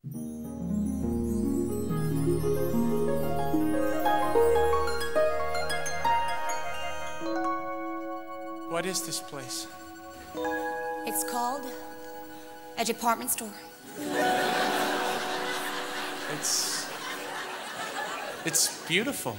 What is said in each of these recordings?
What is this place? It's called a department store. It's beautiful.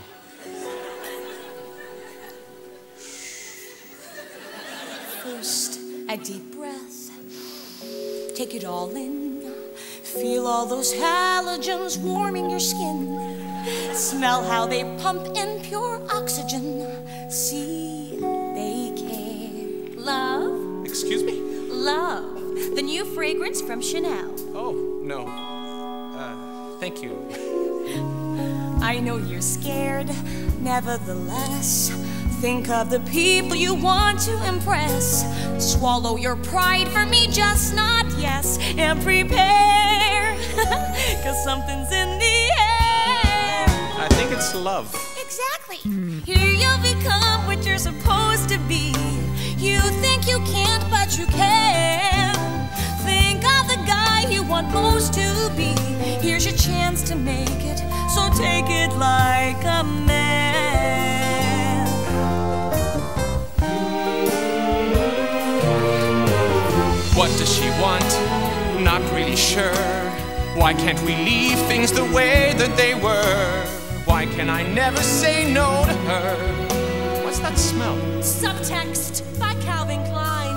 First, a deep breath. Take it all in. Feel all those halogens warming your skin. Smell how they pump in pure oxygen. See, they care. Love? Excuse me? Love. The new fragrance from Chanel. Oh, no. Thank you. I know you're scared. Nevertheless, think of the people you want to impress. Swallow your pride for me, just not yes. And prepare, 'cause something's in the air. I think it's love. Exactly. Here you'll become what you're supposed to be. You think you can't, but you can. Think of the guy you want most to be. Here's your chance to make it, so take it like a man. What does she want? Not really sure. Why can't we leave things the way that they were? Why can I never say no to her? What's that smell? Subtext by Calvin Klein.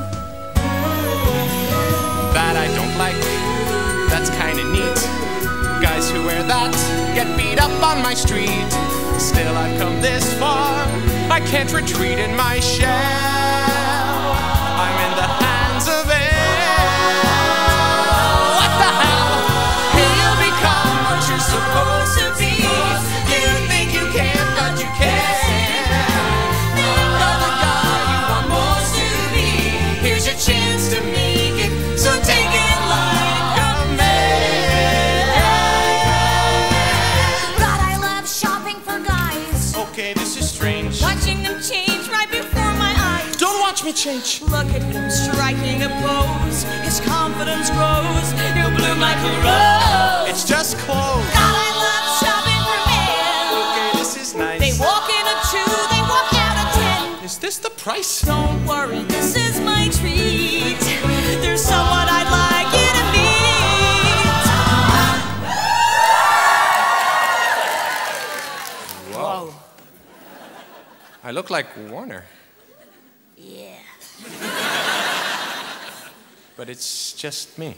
That I don't like. That's kinda neat. Guys who wear that get beat up on my street. Still I've come this far. I can't retreat in my shell. I'm in the hands of air. What the hell? Here you become what you're supposed to be. You think you can, but you can't. Think of the guy you want most to be. Here's your chance to make it, so take it like a man. God, I love shopping for guys. Okay, this is strange. Watching them change right before my eyes. Don't watch me change. Look at him striking a pose. His confidence grows. He'll bloom like a rose. It's just clothes. God, I love shopping for men. Okay, this is nice. They walk in a 2, they walk out a 10. Is this the price? Don't worry, this is my treat. There's someone I'd like you to meet. Whoa. I look like Warner. Yeah. But it's just me.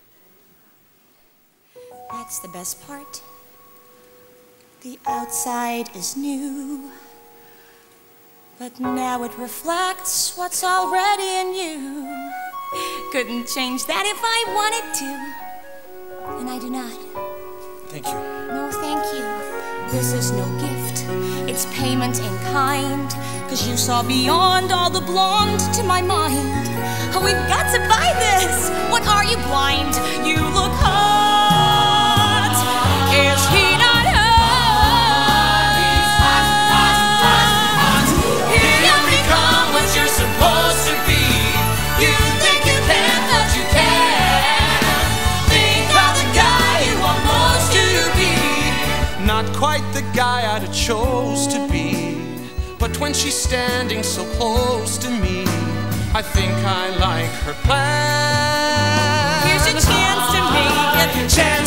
That's the best part. The outside is new, but now it reflects what's already in you. Couldn't change that if I wanted to, and I do not. Thank you. No, thank you. This is no gift, it's payment in kind. 'Cause you saw beyond all the blonde to my mind. Oh, we've got to buy this. What are you, blind? You look hot. Is he not hot? He's hot, hot, hot, hot. Here you become what you're supposed to be. You think you can, but you can't. Think of the guy you want most to be. Not quite the guy I'd have chose to be. But when she's standing so close to me, I think I like her plan. Here's your chance to make it.